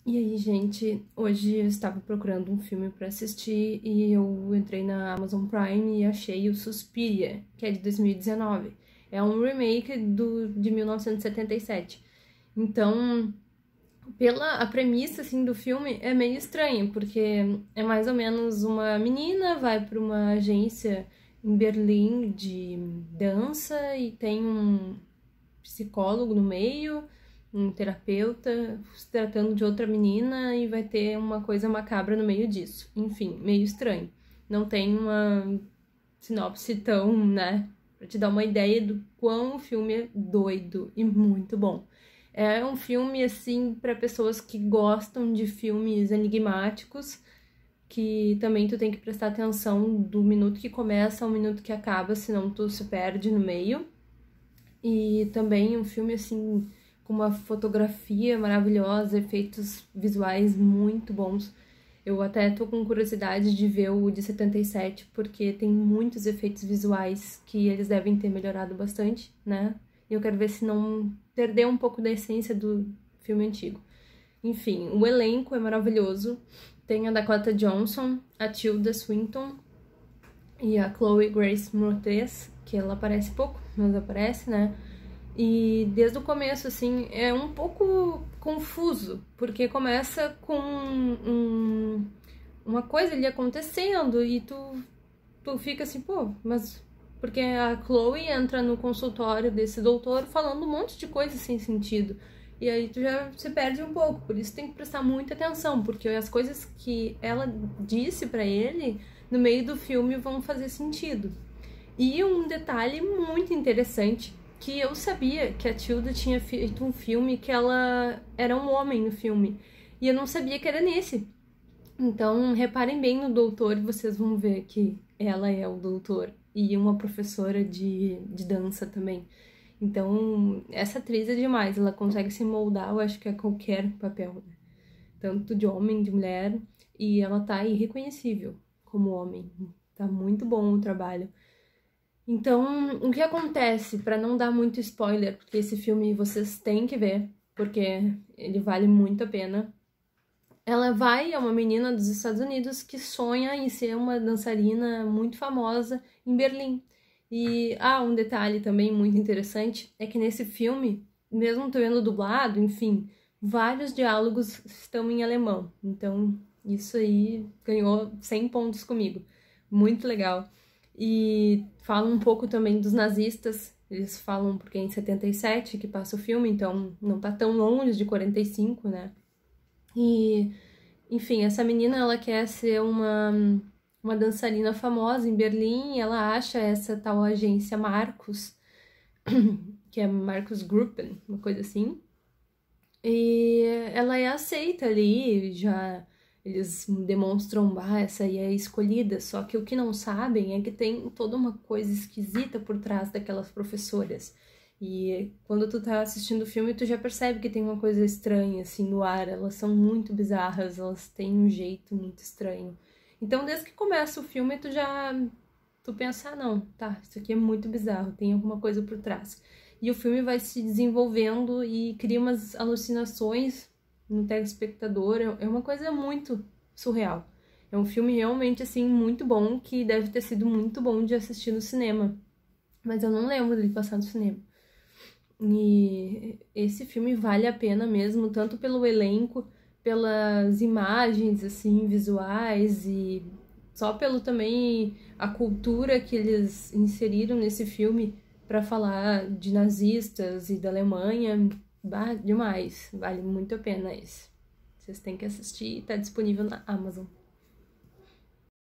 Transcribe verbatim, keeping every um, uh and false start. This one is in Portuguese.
E aí, gente, hoje eu estava procurando um filme para assistir e eu entrei na Amazon Prime e achei o Suspiria, que é de dois mil e dezenove. É um remake do, de mil novecentos e setenta e sete. Então, pela a premissa assim do filme é meio estranha, porque é mais ou menos uma menina vai para uma agência em Berlim de dança e tem um psicólogo no meio, um terapeuta se tratando de outra menina e vai ter uma coisa macabra no meio disso. Enfim, meio estranho. Não tem uma sinopse tão, né, pra te dar uma ideia do quão o filme é doido e muito bom. É um filme, assim, para pessoas que gostam de filmes enigmáticos, que também tu tem que prestar atenção do minuto que começa ao minuto que acaba, senão tu se perde no meio. E também um filme, assim, com uma fotografia maravilhosa, efeitos visuais muito bons. Eu até tô com curiosidade de ver o de setenta e sete, porque tem muitos efeitos visuais que eles devem ter melhorado bastante, né? E eu quero ver se não perdeu um pouco da essência do filme antigo. Enfim, o elenco é maravilhoso. Tem a Dakota Johnson, a Tilda Swinton e a Chloe Grace Moretz, que ela aparece pouco, mas aparece, né? E desde o começo, assim, é um pouco confuso, porque começa com um, uma coisa ali acontecendo e tu, tu fica assim, pô, mas... Porque a Chloe entra no consultório desse doutor falando um monte de coisa sem sentido. E aí tu já se perde um pouco, por isso tem que prestar muita atenção, porque as coisas que ela disse pra ele no meio do filme vão fazer sentido. E um detalhe muito interessante, que eu sabia que a Tilda tinha feito um filme que ela era um homem no filme, e eu não sabia que era nesse. Então, reparem bem no doutor e vocês vão ver que ela é o doutor e uma professora de, de dança também. Então, essa atriz é demais, ela consegue se moldar, eu acho que a qualquer papel, né? Tanto de homem, de mulher, e ela tá irreconhecível como homem. Tá muito bom o trabalho. Então, o que acontece, para não dar muito spoiler, porque esse filme vocês têm que ver, porque ele vale muito a pena. Ela vai, é uma menina dos Estados Unidos que sonha em ser uma dançarina muito famosa em Berlim. E, ah, um detalhe também muito interessante é que nesse filme, mesmo tu vendo dublado, enfim, vários diálogos estão em alemão. Então, isso aí ganhou cem pontos comigo. Muito legal. E fala um pouco também dos nazistas. Eles falam porque é em setenta e sete que passa o filme, então não tá tão longe de quarenta e cinco, né? E, enfim, essa menina, ela quer ser uma, uma dançarina famosa em Berlim e ela acha essa tal agência Marcus, que é Marcus Gruppen, uma coisa assim. E ela é aceita ali, já eles demonstram, ah, essa aí é escolhida, só que o que não sabem é que tem toda uma coisa esquisita por trás daquelas professoras. E quando tu tá assistindo o filme, tu já percebe que tem uma coisa estranha, assim, no ar. Elas são muito bizarras, elas têm um jeito muito estranho. Então, desde que começa o filme, tu já... Tu pensa, ah, não, tá, isso aqui é muito bizarro, tem alguma coisa por trás. E o filme vai se desenvolvendo e cria umas alucinações no telespectador. É uma coisa muito surreal. É um filme realmente, assim, muito bom, que deve ter sido muito bom de assistir no cinema. Mas eu não lembro dele passar no cinema. E esse filme vale a pena mesmo, tanto pelo elenco, pelas imagens, assim, visuais e só pelo também a cultura que eles inseriram nesse filme para falar de nazistas e da Alemanha. Bah, demais, vale muito a pena esse. Vocês têm que assistir, tá disponível na Amazon.